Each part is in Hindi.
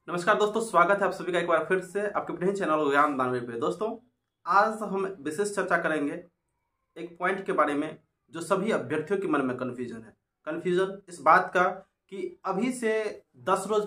नमस्कार दोस्तों, स्वागत है आप सभी का एक बार फिर से आपके अपने चैनल ज्ञान दानवे पे। दोस्तों, आज हम विशेष चर्चा करेंगे एक पॉइंट के बारे में जो सभी अभ्यर्थियों के मन में कन्फ्यूजन है। कन्फ्यूजन इस बात का कि अभी से 10 रोज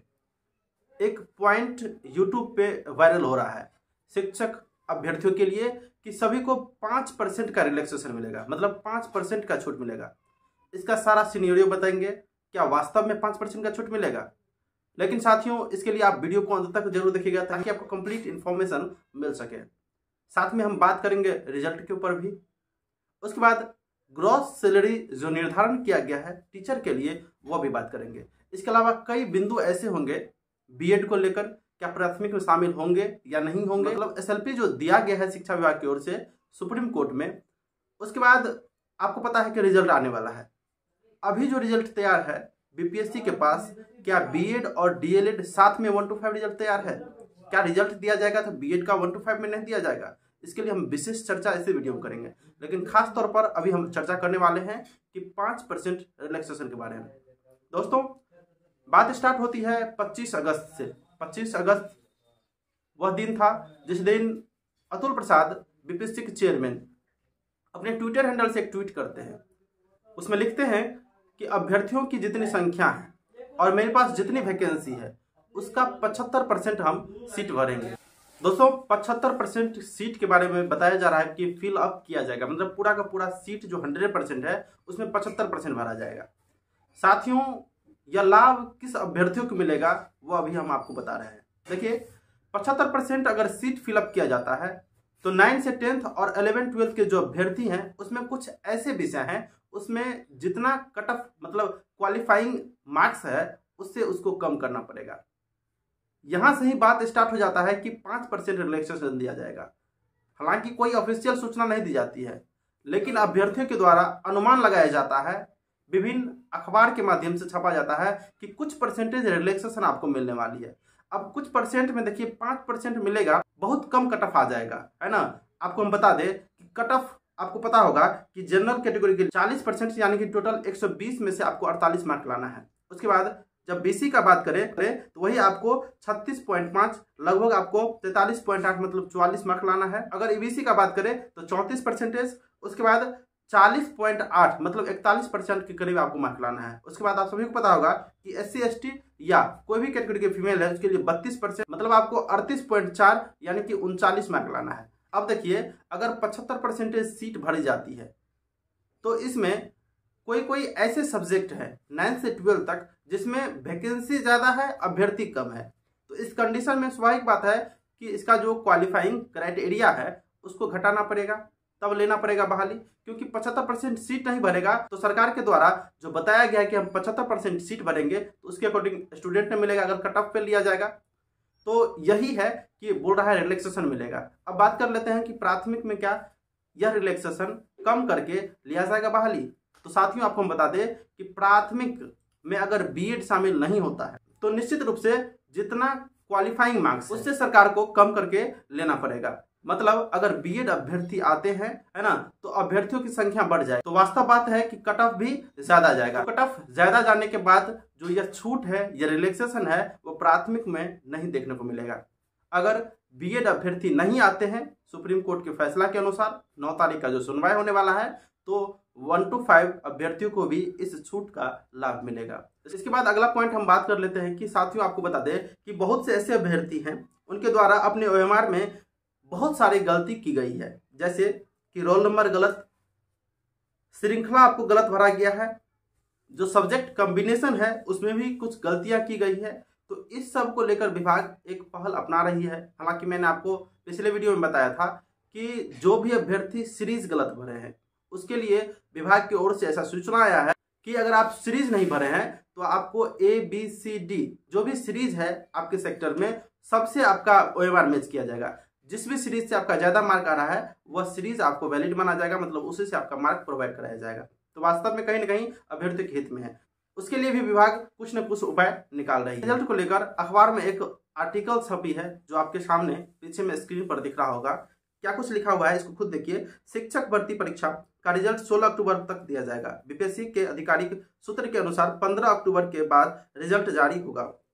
पहले एक पॉइंट यूट्यूब पे वायरल हो रहा है शिक्षक अभ्यर्थियों के लिए कि सभी को 5% का रिलैक्सेशन मिलेगा, मतलब 5% का छूट मिलेगा। इसका सारा सिनेरियो बताएंगे, क्या वास्तव में 5% का छूट मिलेगा। लेकिन साथियों, इसके लिए आप वीडियो को अंत तक जरूर देखिएगा ताकि आपको कंप्लीट इन्फॉर्मेशन मिल सके। साथ में हम बात करेंगे रिजल्ट के ऊपर भी। उसके बाद ग्रॉस सैलरी जो निर्धारण किया गया है टीचर के लिए, वह भी बात करेंगे। इसके अलावा कई बिंदु ऐसे होंगे बीएड को लेकर, क्या प्राथमिक में शामिल होंगे या नहीं होंगे, मतलब एसएलपी जो दिया गया है शिक्षा विभाग की ओर से सुप्रीम कोर्ट में। उसके बाद आपको पता है कि रिजल्ट आने वाला है। अभी जो रिजल्ट तैयार है बीपीएससी के पास, क्या बीएड और डीएलएड साथ में 1 to 5 रिजल्ट तैयार है? क्या रिजल्ट दिया जाएगा तो बीएड का 1 to 5 में नहीं दिया जाएगा? इसके लिए हम विशेष चर्चा इसी वीडियो में करेंगे। लेकिन खास तौर पर अभी हम चर्चा करने वाले हैं कि 5% रिलैक्सेशन के बारे में। दोस्तों, बात स्टार्ट होती है 25 अगस्त से। 25 अगस्त वह दिन था जिस दिन अतुल प्रसाद बीपीएससी के चेयरमैन अपने ट्विटर हैंडल से एक ट्वीट करते हैं। उसमें लिखते हैं कि अभ्यर्थियों की जितनी संख्या है और मेरे पास जितनी वैकेंसी है उसका 75% हम सीट भरेंगे। दोस्तों, 75% सीट के बारे में बताया जा रहा है कि फिल अप किया जाएगा, मतलब पूरा का पूरा सीट जो 100% है उसमें 75% भरा जाएगा। साथियों, यह लाभ किस अभ्यर्थियों को मिलेगा वो अभी हम आपको बता रहे हैं। देखिए, 75% अगर सीट फिलअप किया जाता है तो 9 से 10th और 11-12 के जो अभ्यर्थी हैं उसमें कुछ ऐसे विषय हैं उसमें जितना कट ऑफ मतलब क्वालिफाइंग मार्क्स है उससे उसको कम करना पड़ेगा। यहां से ही बात स्टार्ट हो जाता है कि 5% रिलैक्सेशन दिया जाएगा। हालांकि कोई ऑफिशियल सूचना नहीं दी जाती है, लेकिन अभ्यर्थियों के द्वारा अनुमान लगाया जाता है, विभिन्न अखबार के माध्यम से छपा जाता है कि कुछ परसेंटेज रिलैक्सेशन आपको मिलने वाली है। अब कुछ परसेंट में देखिए 5% मिलेगा, बहुत कम कट ऑफ आ जाएगा, है ना। आपको हम बता दें कि कट ऑफ आपको पता होगा कि जनरल कैटेगरी के 40% यानी कि टोटल 120 में से आपको 48 मार्क लाना है। उसके बाद जब बीसी का बात करें तो वही आपको 36.5 लगभग आपको 43.8 मतलब 44 मार्क लाना है। अगर ईबीसी का बात करें तो 34%। उसके बाद 40.8 मतलब 41% के करीब आपको मार्क लाना है। उसके बाद आप सभी को पता होगा कि SC ST या कोई भी कैटेगरी के फीमेल है उसके लिए 32% मतलब आपको 38.4 यानी कि 39 मार्क लाना है। अब देखिए, अगर 75% सीट भरी जाती है तो इसमें कोई ऐसे सब्जेक्ट है 9 से 12 तक जिसमें वैकेंसी ज्यादा है, अभ्यर्थी कम है। तो इस कंडीशन में स्वाभाविक बात है कि इसका जो क्वालिफाइंग क्राइटेरिया है उसको घटाना पड़ेगा, तब लेना पड़ेगा बहाली। क्योंकि 75% सीट नहीं भरेगा तो सरकार के द्वारा जो बताया गया है कि हम 75% सीट भरेंगे तो उसके अकॉर्डिंग स्टूडेंट ने मिलेगा। अगर कट ऑफ पे लिया जाएगा तो यही है कि बोल रहा है रिलैक्सेशन मिलेगा। अब बात कर लेते हैं कि प्राथमिक में क्या यह रिलैक्सेशन कम करके लिया जाएगा बहाली। तो साथियों, आपको हम बता दें कि प्राथमिक में अगर बीएड शामिल नहीं होता है तो निश्चित रूप से जितना क्वालिफाइंग मार्क्स उससे सरकार को कम करके लेना पड़ेगा। मतलब अगर बीएड अभ्यर्थी आते हैं, है ना, तो अभ्यर्थियों की संख्या बढ़ जाए तो वास्तव बात है कि कट ऑफ भी ज्यादा जाएगा। कट ऑफ ज्यादा जाने के बाद जो यह छूट है, यह रिलैक्सेशन है, वो प्राथमिक में नहीं देखने को मिलेगा। अगर बीएड अभ्यर्थी नहीं आते हैं सुप्रीम कोर्ट के फैसला के अनुसार 9 तारीख का जो सुनवाई होने वाला है, तो 1 to 5 अभ्यर्थियों को भी इस छूट का लाभ मिलेगा। इसके बाद अगला पॉइंट हम बात कर लेते हैं कि साथियों, आपको बता दें कि बहुत से ऐसे अभ्यर्थी हैं उनके द्वारा अपने ओएमआर में बहुत सारी गलती की गई है। जैसे कि रोल नंबर गलत, श्रृंखला आपको गलत भरा गया है, जो सब्जेक्ट कॉम्बिनेशन है उसमें भी कुछ गलतियां की गई है। तो इस सब को लेकर विभाग एक पहल अपना रही है। हालांकि मैंने आपको पिछले वीडियो में बताया था कि जो भी अभ्यर्थी सीरीज गलत भरे हैं उसके लिए विभाग की ओर से ऐसा सूचना आया है कि अगर आप सीरीज नहीं भरे हैं तो आपको ABCD जो भी सीरीज है आपके सेक्टर में सबसे आपका ओएमआर मैच किया जाएगा। जिस भी सीरीज से आपका ज्यादा मार्क आ रहा है वह सीरीज आपको वैलिड माना जाएगा, मतलब उसी से आपका मार्क प्रोवाइड कराया जाएगा। तो वास्तव में कहीं ना कहीं अभ्यर्थी के हित में है। उसके लिए भी विभाग कुछ न कुछ उपाय निकाल रही है। रिजल्ट को लेकर अखबार में एक आर्टिकल छपी है जो आपके सामने पीछे में स्क्रीन पर दिख रहा होगा। क्या कुछ लिखा हुआ है इसको खुद देखिए। शिक्षक भर्ती परीक्षा का रिजल्ट 16 अक्टूबर तक दिया जाएगा। बीपीएससी के आधिकारिक सूत्र के अनुसार 15 अक्टूबर के बाद रिजल्ट जारी होगा।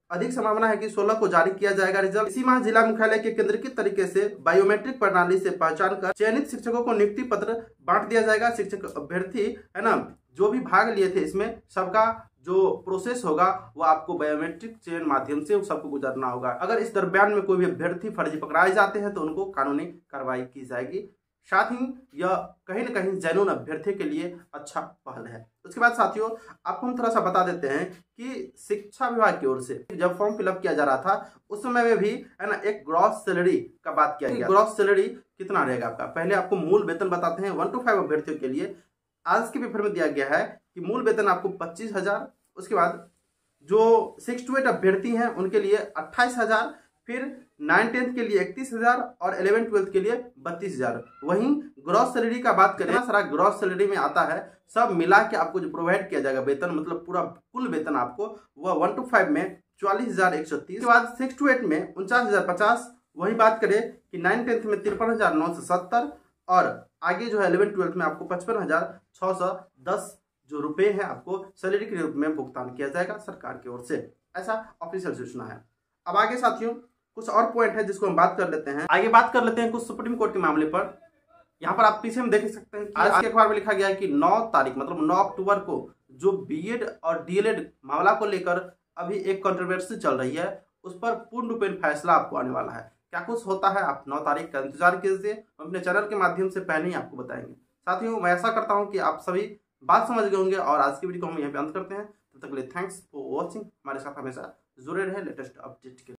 अधिक संभावना है कि 16 को जारी किया जाएगा रिजल्ट। इसी माह जिला मुख्यालय के केंद्रीकृत तरीके से बायोमेट्रिक प्रणाली से पहचान कर चयनित शिक्षकों को नियुक्ति पत्र बांट दिया जाएगा। शिक्षक अभ्यर्थी है ना जो भी भाग लिए थे इसमें सबका जो प्रोसेस होगा वो आपको बायोमेट्रिक चयन माध्यम से सबको गुजरना होगा। अगर इस दरमियान में कोई भी अभ्यर्थी फर्जी पकड़ाए जाते हैं तो उनको कानूनी कार्रवाई की जाएगी। साथ ही यह कहीं न कहीं जेन्युइन अभ्यर्थी के लिए अच्छा पहल है। उसके बाद साथियों आपको हम थोड़ा सा बता देते हैं कि शिक्षा विभाग की ओर से जब फॉर्म फिलअप किया जा रहा था उस समय में भी है ना एक ग्रॉस सैलरी का बात किया गया। ग्रॉस सैलरी कितना रहेगा आपका, पहले आपको मूल वेतन बताते हैं 1 to 5 अभ्यर्थियों के लिए। आज के पेपर में दिया गया है कि मूल वेतन आपको 25,000, उसके बाद जो 6 to 8 अभ्यर्थी हैं उनके लिए 28,000, फिर 9-10 के लिए 31,000 और 11-12 के लिए 32,000। वहीं ग्रॉस सैलरी का बात करें, सारा ग्रॉस सैलरी में आता है, सब मिला के आपको जो प्रोवाइड किया जाएगा वेतन, मतलब पूरा कुल वेतन आपको वह 1 to 5 में 44,130, उसके बाद 6 to 8 में 49,050। वही बात करें कि 9-10 में 53,970 और आगे जो है 11-12 में आपको 55,610 जो रुपए हैं आपको सैलरी के रूप में भुगतान किया जाएगा सरकार की ओर से। ऐसा ऑफिशियल सूचना है। अब आगे साथियों कुछ और पॉइंट है जिसको हम बात कर लेते हैं। आगे बात कर लेते हैं कुछ सुप्रीम कोर्ट के मामले पर। यहाँ पर आप पीछे में देख सकते हैं कि आज के अखबार में लिखा गया है कि 9 तारीख मतलब 9 अक्टूबर को जो बीएड और डीएलएड मामला को लेकर अभी एक कंट्रोवर्सी चल रही है उस पर पूर्ण रूपेण फैसला आपको आने वाला है। क्या कुछ होता है आप 9 तारीख का इंतजार कीजिए, हम अपने चैनल के माध्यम से पहले ही आपको बताएंगे। साथियों मैं ऐसा करता हूँ कि आप सभी बात समझ गए होंगे और आज की वीडियो को हम यहाँ पे अंत करते हैं। तब तक के लिए थैंक्स फॉर वॉचिंग। हमारे साथ हमेशा जुड़े रहे लेटेस्ट अपडेट के